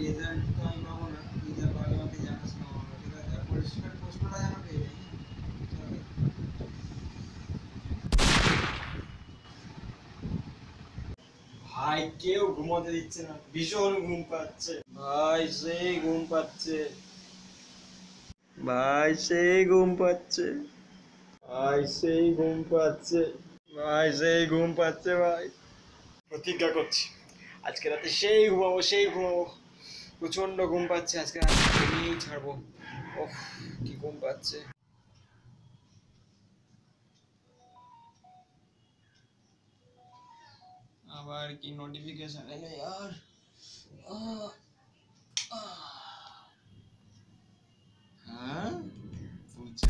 Result তো আমি পাবো না, তুই যা পারলে আমাকে জানাস না, ঠিক আছে? পরিষ্কার প্রশ্নটা যেন পেয়ে যাই। ভাই কেউ ঘুমোতে দিচ্ছে না, ভীষণ ঘুম পাচ্ছে ভাই, সেই ঘুম পাচ্ছে ভাই, সেই ঘুম পাচ্ছে ভাই, সেই ঘুম পাচ্ছে ভাই, সেই ঘুম পাচ্ছে ভাই। প্রতিজ্ঞা করছি আজকে রাতে সেই ঘুমাবো, সেই ঘুমাবো। প্রচন্ড ঘুম পাচ্ছে আজকে রাতে, ঘুমিয়েই ছাড়বো। ওহ, কি ঘুম পাচ্ছে। আবার কি নোটিফিকেশন এলো यार। আহ, আহ। হ্যাঁ বুঝছি।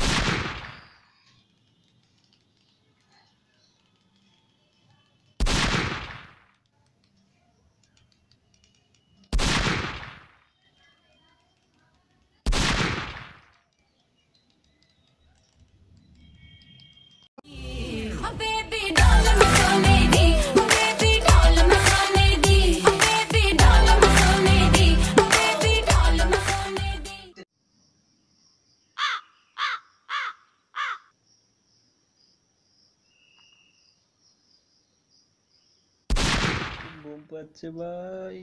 ঘুম পাচ্ছে ভাই।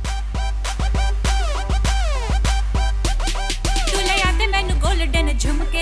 ਤੂੰ ਲੈ ਆ ਤੇ ਮੈਨੂੰ 골ਡਨ ਝੁਮਕੇ